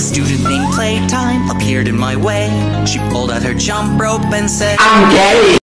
student named Playtime appeared in my way. She pulled out her jump rope and said, I'm gay.